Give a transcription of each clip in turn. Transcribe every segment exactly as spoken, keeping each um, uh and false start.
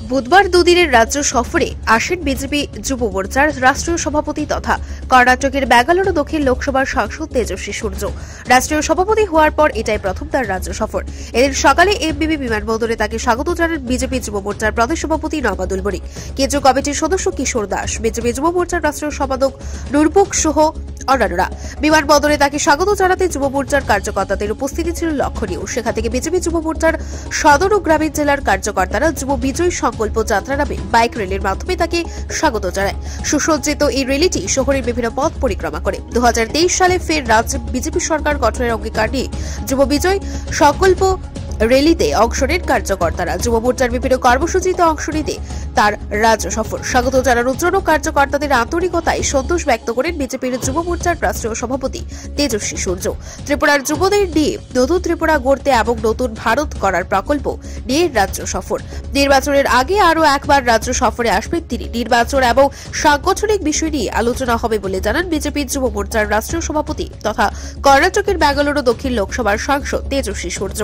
বুধবার দুদিনের রাজ্য সফরে আসেন বিজেপি যুব মোর্চার রাষ্ট্রীয় সভাপতি তথা কর্ণাটকের বেঙ্গালুরু দক্ষিণ লোকসভার সাংসদ তেজস্বী সূর্য। রাষ্ট্রীয় সভাপতি হওয়ার পর এটাই প্রথম তার রাজ্য সফর। এদিন সকালে এমবিবি বিমানবন্দরে তাকে স্বাগত জানান বিজেপি যুব মোর্চার প্রদেশ সভাপতি নবাদুল বণিক, কেন্দ্রীয় কমিটির সদস্য কিশোর দাস, বিজেপি যুব মোর্চার রাষ্ট্রীয় সম্পাদক নুরপুক সহ অন্যান্যরা। বিমানবন্দরে তাকে স্বাগত জানাতে যুব মোর্চার কার্যকর্তাদের উপস্থিতি ছিল লক্ষণীয়। সেখান থেকে বিজেপি যুব মোর্চার সদর ও গ্রামীণ জেলার কার্যকর্তারা যুব বিজয় সংকল্প যাত্রা নামে বাইক র্যালির মাধ্যমে তাকে স্বাগত জানায়। সুসজ্জিত এই র্যালিটি শহরের বিভিন্ন পথ পরিক্রমা করে দু হাজার তেইশ সালে ফের রাজ্যে বিজেপি সরকার গঠনের অঙ্গীকার নিয়ে যুব বিজয় সংকল্প র্যালিতে অংশ নেন কার্যকর্তারা। যুব মোর্চার বিভিন্ন কর্মসূচিতে অংশ নিতে তার রাজ্য সফর। স্বাগত জানানোর জন্য কার্যকর্তাদের আন্তরিকতায় সন্তোষ ব্যক্ত করেন বিজেপির যুব মোর্চার রাষ্ট্রীয় সভাপতি তেজস্বী সূর্য। ত্রিপুরার যুবদের নিয়ে নতুন ত্রিপুরা গড়তে এবং নতুন ভারত করার প্রকল্প নিয়ে রাজ্য সফর। নির্বাচনের আগে আরও একবার রাজ্য সফরে আসবেন তিনি। নির্বাচন এবং সাংগঠনিক বিষয় নিয়ে আলোচনা হবে বলে জানান বিজেপির যুব মোর্চার রাষ্ট্রীয় সভাপতি তথা কর্ণাটকের বেঙ্গালুরু দক্ষিণ লোকসভার সাংসদ তেজস্বী সূর্য।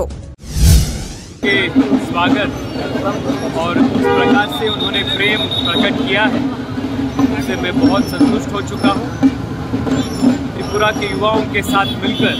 के स्वागत और जिस प्रकार से उन्होंने प्रेम प्रकट किया है उससे मैं बहुत संतुष्ट हो चुका हूँ। त्रिपुरा के युवाओं के साथ मिलकर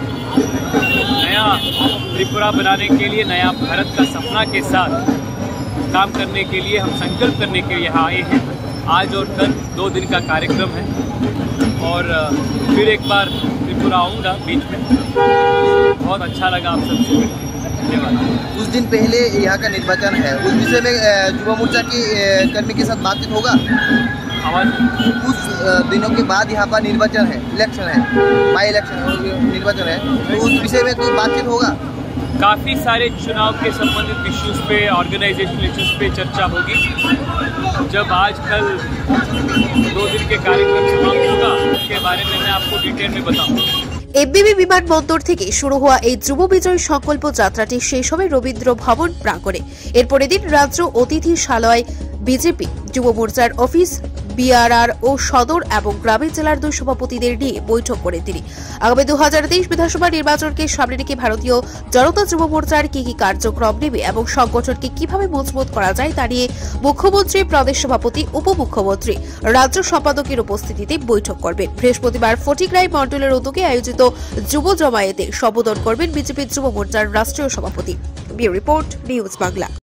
नया त्रिपुरा बनाने के लिए, नया भारत का सपना के साथ काम करने के लिए, हम संकल्प करने के लिए यहाँ आए हैं। आज और कल दो दिन का कार्यक्रम है और फिर एक बार त्रिपुरा आऊँगा बीच में। बहुत अच्छा लगा आप सबसे मिलकर। कुछ दिन पहले यहाँ का निर्वाचन है, उस विषय में युवा मोर्चा की कर्मी के साथ बातचीत होगा। आवाज कुछ दिनों के बाद यहाँ पर निर्वाचन है, इलेक्शन है, बाई इलेक्शन निर्वाचन है, तो उस विषय में कोई बातचीत होगा। काफ़ी सारे चुनाव के संबंधित इश्यूज पे, ऑर्गेनाइजेशन इश्यूज पे चर्चा होगी। जब आज कल दो दिन के कार्यक्रम समाप्त होगा उसके बारे में मैं आपको डिटेल में बताऊंगा। এমবিবি বিমানবন্দর থেকে শুরু হওয়া এই যুব বিজয় সংকল্প যাত্রাটি শেষ হবে রবীন্দ্র ভবন প্রাঙ্গণে। এরপরের দিন রাজ্য অতিথিশালায় বিজেপি যুব মোর্চার অফিস, বিআরআর ও সদর এবং গ্রামীণ জেলার দুই সভাপতিদের নিয়ে বৈঠক করেন তিনি। আগামী দু হাজার তেইশ বিধানসভা নির্বাচনকে সামনে রেখে ভারতীয় জনতা যুব মোর্চার কি কি কার্যক্রম নেবে এবং সংগঠনকে কিভাবে মজবুত করা যায় তা নিয়ে মুখ্যমন্ত্রী, প্রদেশ সভাপতি, উপমুখ্যমন্ত্রী, রাজ্য সম্পাদকের উপস্থিতিতে বৈঠক করবেন। বৃহস্পতিবার ফটিকরাই মন্ডলের উদ্যোগে আয়োজিত যুব জমায়েতে সম্বোধন করবেন বিজেপির যুব মোর্চার রাষ্ট্রীয় সভাপতি। Bureau report, news Bangla.